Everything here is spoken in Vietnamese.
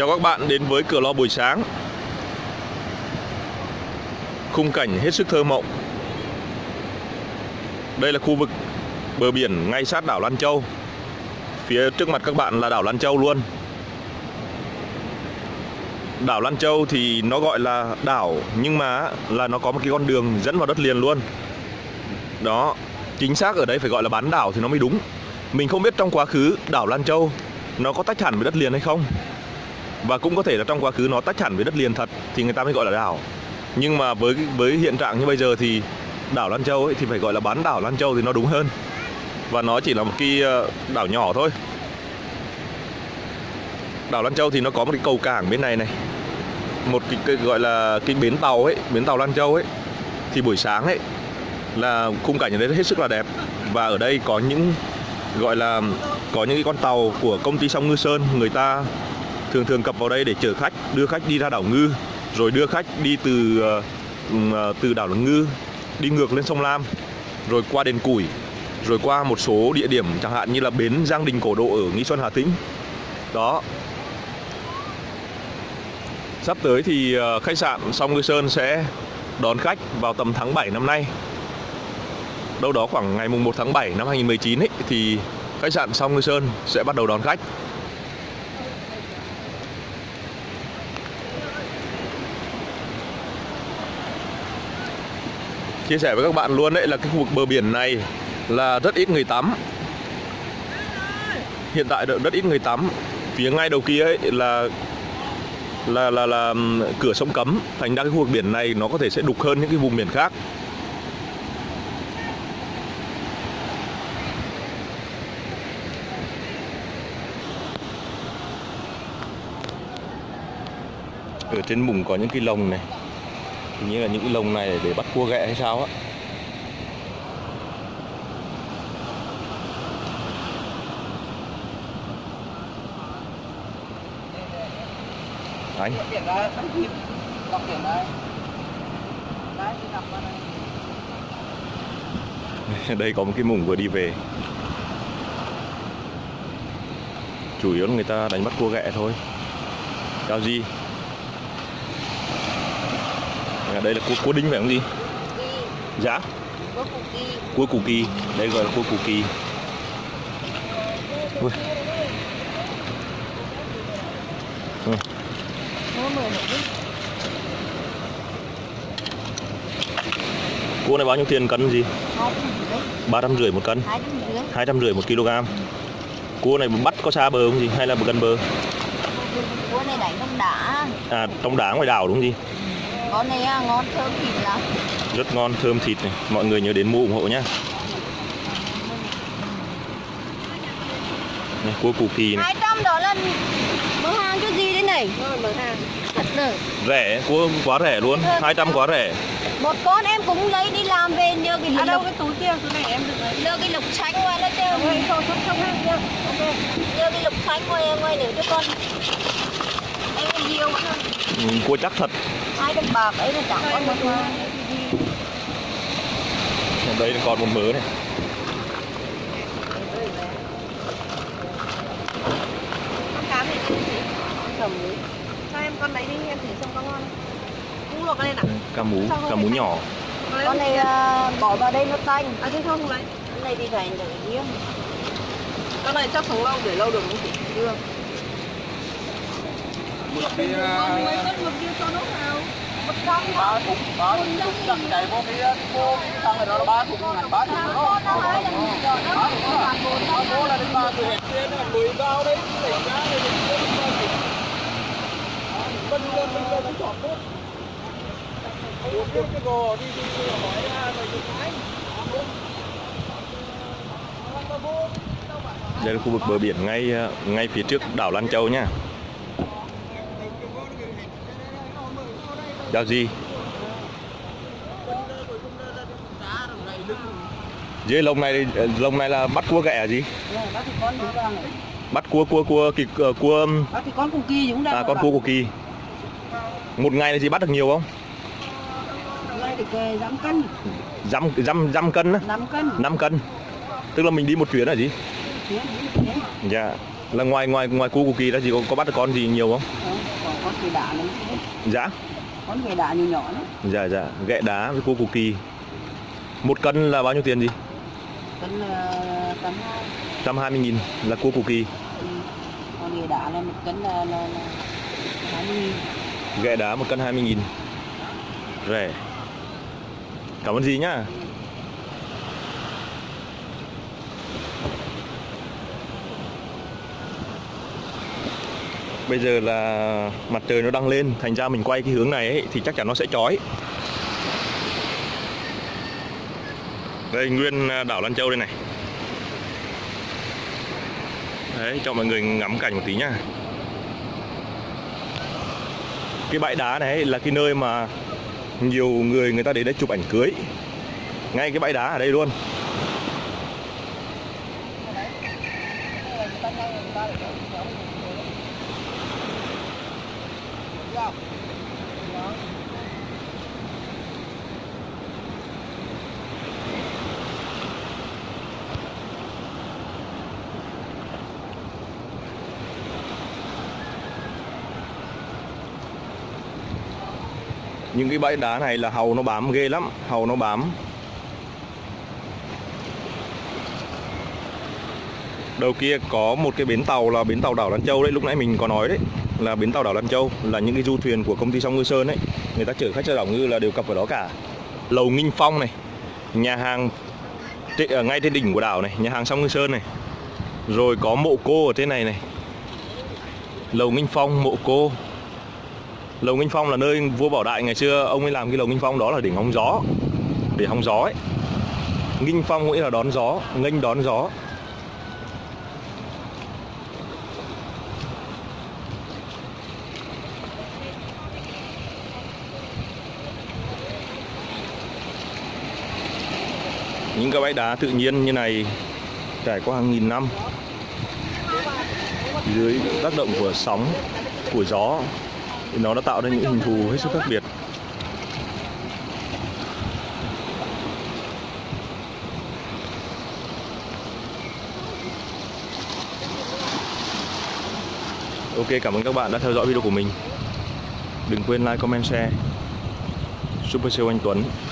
Chào các bạn đến với Cửa Lò buổi sáng. Khung cảnh hết sức thơ mộng. Đây là khu vực bờ biển ngay sát đảo Lan Châu. Phía trước mặt các bạn là đảo Lan Châu luôn. Đảo Lan Châu thì nó gọi là đảo, nhưng mà là nó có một cái con đường dẫn vào đất liền luôn. Đó, chính xác ở đây phải gọi là bán đảo thì nó mới đúng. Mình không biết trong quá khứ đảo Lan Châu nó có tách hẳn với đất liền hay không. Và cũng có thể là trong quá khứ nó tách hẳn với đất liền thật thì người ta mới gọi là đảo. Nhưng mà với hiện trạng như bây giờ thì đảo Lan Châu ấy thì phải gọi là bán đảo Lan Châu thì nó đúng hơn. Và nó chỉ là một cái đảo nhỏ thôi. Đảo Lan Châu thì nó có một cái cầu cảng bên này này, một cái gọi là cái bến tàu ấy, bến tàu Lan Châu ấy. Thì buổi sáng ấy là khung cảnh ở đây hết sức là đẹp. Và ở đây có những gọi là có những cái con tàu của công ty Song Ngư Sơn, người ta thường cập vào đây để chở khách, đưa khách đi ra đảo Ngư, rồi đưa khách đi từ đảo Ngư đi ngược lên sông Lam, rồi qua đền Củi, rồi qua một số địa điểm chẳng hạn như là bến Giang Đình Cổ Độ ở Nghi Xuân, Hà Tĩnh. Đó. Sắp tới thì khách sạn Song Ngư Sơn sẽ đón khách vào tầm tháng 7 năm nay. Đâu đó khoảng ngày mùng 1 tháng 7 năm 2019 ấy, thì khách sạn Song Ngư Sơn sẽ bắt đầu đón khách. Chia sẻ với các bạn luôn đấy là cái khu vực bờ biển này là rất ít người tắm. Hiện tại rất ít người tắm. Phía ngay đầu kia ấy là cửa sông cấm, thành ra cái khu vực biển này nó có thể sẽ đục hơn những cái vùng biển khác. Ở trên mùng có những cái lồng này, hình như là những cái lồng này để bắt cua ghẹ hay sao á. Anh đây có một cái mùng vừa đi về. Chủ yếu là người ta đánh bắt cua ghẹ thôi. Cao gì? Đây là cua đinh phải không gì? Dạ? Cua củ kỳ. Đây gọi là cua củ kỳ. Ui. Cua này bao nhiêu tiền cân gì? 350 một cân. 250 một kg. Cua này bắt có xa bờ không gì hay là gần bờ? Cua này đánh trong đá. À, trong đá ngoài đảo đúng không gì? Con này ngon thơm thịt lắm. Rất ngon, thơm thịt này. Mọi người nhớ đến mua ủng hộ nhé. Này, cua củ kỳ này. 200 đó là mở hàng cho gì đấy này? Mở hàng. Thật rồi. Rẻ, cua quá rẻ luôn. 200 quá rẻ. Một con em cũng lấy đi làm về nhờ cái lộc. Đâu cái túi kia, túi này em được lấy. Nhờ cái lộc xanh ngoài nó chơi. Không hàng kia. Ok. Nhờ cái lộc xanh ngoài để cho con. Em nhiều hơn. Cua chắc thật. 200 bạc ấy là chẳng có một mà. Đây còn một mớ này. Con cá này chứ gì? Cầm đấy. Cho em con lấy đi, em thử xem có ngon không? Cũng luộc lên à? Cá mú nhỏ. Con này bỏ vào đây nó tanh. À thế không lấy. Con này thì phải để riêng. Con này chắc sống lâu, để lâu được không chị? Được. Con lấy tất một kia cho nó vào. Một con ba thùng chắc chạy vô cái thằng này nó 3 thùng ngàn 3 thùng đó. Bố là đến 3 từ hết trên là 10 bao đấy, lấy ra rồi mình lên chọn tốt. Uống cái gò đi hỏi ra rồi dùng máy. Đây là khu vực bờ biển ngay phía trước đảo Lan Châu nhá. Giao gì? Dưới lồng này là bắt cua ghẹ gì? Bắt cua thì con củ kỳ chúng ta. À, con cua củ kỳ. Một ngày này thì bắt được nhiều không? Ngày thì dăm cân. Dăm cân á? 5 cân. 5 cân. Tức là mình đi một chuyến là gì? Dạ. Là ngoài cua củ kỳ ra gì có bắt được con gì nhiều không? cái đá này. Dạ. Con ghẹ đá nhỏ nhỏ đấy. Dạ dạ, ghẹ đá với cua củ kỳ. 1 cân là bao nhiêu tiền gì? Cân 120. 120.000 là cua củ kỳ. Ừ. Còn ghẹ đá là 1 cân là 20.000. Ghẹ đá 1 cân 20.000. Rẻ. Cảm ơn dì nhá. Bây giờ là mặt trời nó đang lên, thành ra mình quay cái hướng này ấy, thì chắc chắn nó sẽ chói. Đây nguyên đảo Lan Châu đây này. Đấy, cho mọi người ngắm cảnh một tí nhá. Cái bãi đá này là cái nơi mà nhiều người ta đến đây chụp ảnh cưới. Ngay cái bãi đá ở đây luôn. Những cái bãi đá này là hàu nó bám ghê lắm, hàu nó bám. Đầu kia có một cái bến tàu là bến tàu đảo Lan Châu đấy, lúc nãy mình có nói đấy, là bến tàu đảo Lan Châu là những cái du thuyền của công ty Song Ngư Sơn ấy, người ta chở khách ra đảo ngư là đều cập vào đó cả. Lầu Nghinh Phong này, nhà hàng ở ngay trên đỉnh của đảo này, nhà hàng Song Ngư Sơn này. Rồi có mộ cô ở trên này này. Lầu Nghinh Phong, mộ cô. Lầu Nghinh Phong là nơi vua Bảo Đại ngày xưa ông ấy làm cái lầu Nghinh Phong đó là để hóng gió. Để hóng gió ấy. Nghinh Phong nghĩa là đón gió, nghênh đón gió. Những cái bãi đá tự nhiên như này trải qua hàng nghìn năm, dưới tác động của sóng, của gió, thì nó đã tạo ra những hình thù hết sức khác biệt. Ok, cảm ơn các bạn đã theo dõi video của mình. Đừng quên like, comment, share. Super Sale Anh Tuấn.